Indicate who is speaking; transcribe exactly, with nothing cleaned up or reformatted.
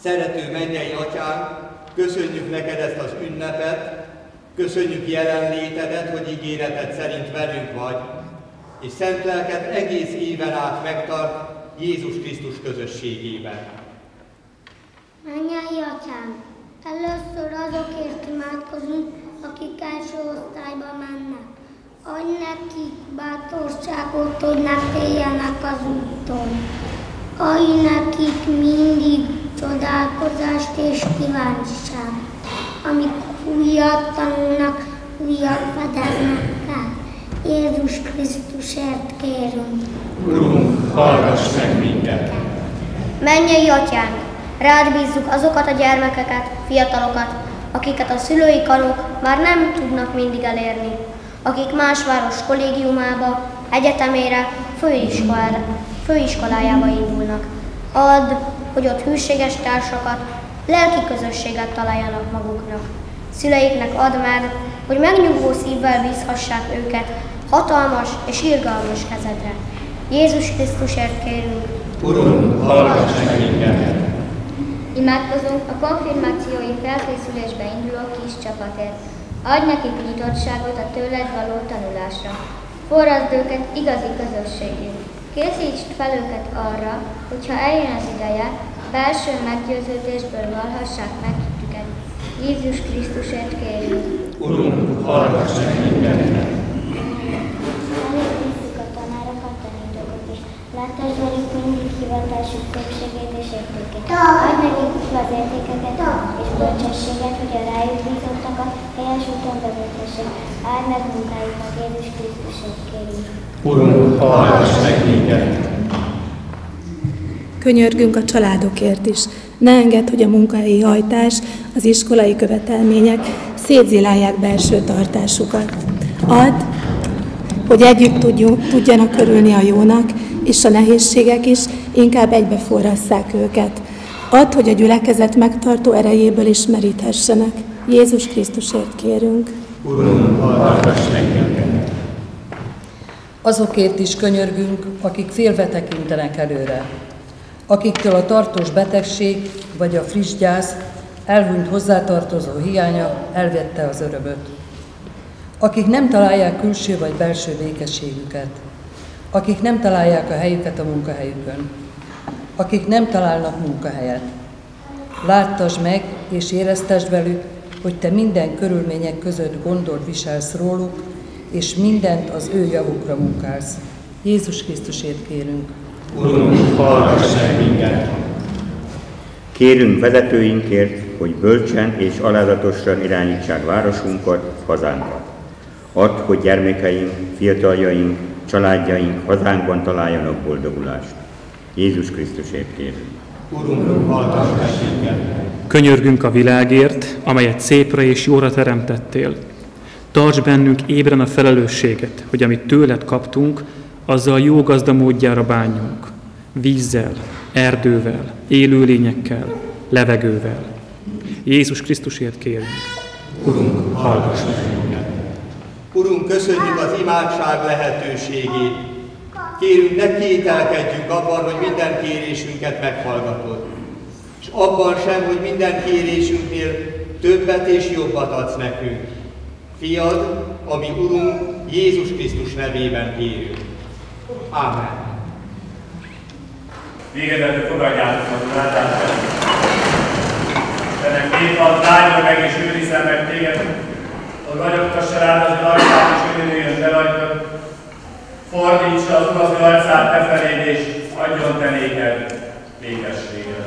Speaker 1: Szerető mennyei Atyánk, köszönjük neked ezt az ünnepet, köszönjük jelenlétedet, hogy ígéreted szerint velünk vagy, és szent lelked egész éven át megtart Jézus Krisztus közösségében.
Speaker 2: Mennyei Atyánk, először azokért imádkozunk, akik első osztályba mennek. Adj nekik bátorságot, hogy ne féljenek az úton. Adj nekik mindig csodálkozást és kíváncsiságot. Amikor újat tanulnak, újat fedeznek fel. Jézus Krisztusért kérünk.
Speaker 1: Urunk, hallgass meg minket!
Speaker 3: Mennyei Atyánk, rád bízzuk azokat a gyermekeket, fiatalokat, akiket a szülői karok már nem tudnak mindig elérni, akik más város kollégiumába, egyetemére, főiskolájába, főiskolájába indulnak. Add, hogy ott hűséges társakat, lelki közösséget találjanak maguknak. Szüleiknek add meg, hogy megnyugvó szívvel bízhassák őket hatalmas és irgalmas kezedre. Jézus Krisztusért kérünk.
Speaker 1: Urunk, hallgass meg minket!
Speaker 4: Imádkozunk a konfirmációi felkészülésbe induló kis csapatért. Adj nekik nyitottságot a tőled való tanulásra. Forrasd őket igazi közösségé. Készítsd fel őket arra, hogyha eljön az ideje, belső meggyőződésből vallhassák meg hitüket. Jézus Krisztusért kérjük.
Speaker 1: Urunk, hallgass meg minket!
Speaker 2: Elégízzük a tanárokat, tanítókat is. Láttasd velük mindig hivatásuk szépségét és értékét. Adj nekik az értékeket és bölcsességet, hogy a rájuk bízottakat helyes úton vezethessék. Áld meg munkájukat, Jézus Krisztusért kérjük.
Speaker 1: Urunk, hallgass meg minket!
Speaker 5: Könyörgünk a családokért is. Ne engedd, hogy a munkahelyi hajtás, az iskolai követelmények szétzilálják belső tartásukat. Add, hogy együtt tudjuk, tudjanak örülni a jónak, és a nehézségek is inkább egybeforrasszák őket. Add, hogy a gyülekezet megtartó erejéből is meríthessenek. Jézus Krisztusért kérünk.
Speaker 1: Urunk, hallgass meg minket!
Speaker 6: Azokért is könyörgünk, akik félve tekintenek előre, akiktől a tartós betegség vagy a friss gyász, elhunyt hozzátartozó hiánya elvette az örömöt, akik nem találják külső vagy belső békességüket, akik nem találják a helyüket a munkahelyükön, akik nem találnak munkahelyet. Láttasd meg és éreztesd velük, hogy te minden körülmények között gondot viselsz róluk, és mindent az ő javukra munkálsz. Jézus Krisztusért kérünk.
Speaker 1: Urunk, hallgass meg minket!
Speaker 7: Kérünk vezetőinkért, hogy bölcsen és alázatosan irányítsák városunkat, hazánkat. Add, hogy gyermekeink, fiataljaink, családjaink hazánkban találjanak boldogulást. Jézus Krisztusért kérünk.
Speaker 1: Urunk, hallgass meg minket!
Speaker 8: Könyörgünk a világért, amelyet szépre és jóra teremtettél. Tarts bennünk ébren a felelősséget, hogy amit tőled kaptunk, azzal jó gazda módjára bánjunk. Vízzel, erdővel, élőlényekkel, levegővel. Jézus Krisztusért kérünk.
Speaker 1: Urunk, hallgass meg minket! Urunk, köszönjük az imádság lehetőségét. Kérünk, ne kételkedjünk abban, hogy minden kérésünket meghallgatod. És abban sem, hogy minden kérésünknél többet és jobbat adsz nekünk. Fiad, ami Urunk, Jézus Krisztus nevében kérünk. Ámen.
Speaker 9: Végezetül fogadjátok az látást. Istennek népad, áldja meg és őrizzen meg téged, hogy vagyoktassa rád az ő arcát és örüljön be rajtad. Fordítsa az Uram az ő arcát te feléd és adjon te néked békességet.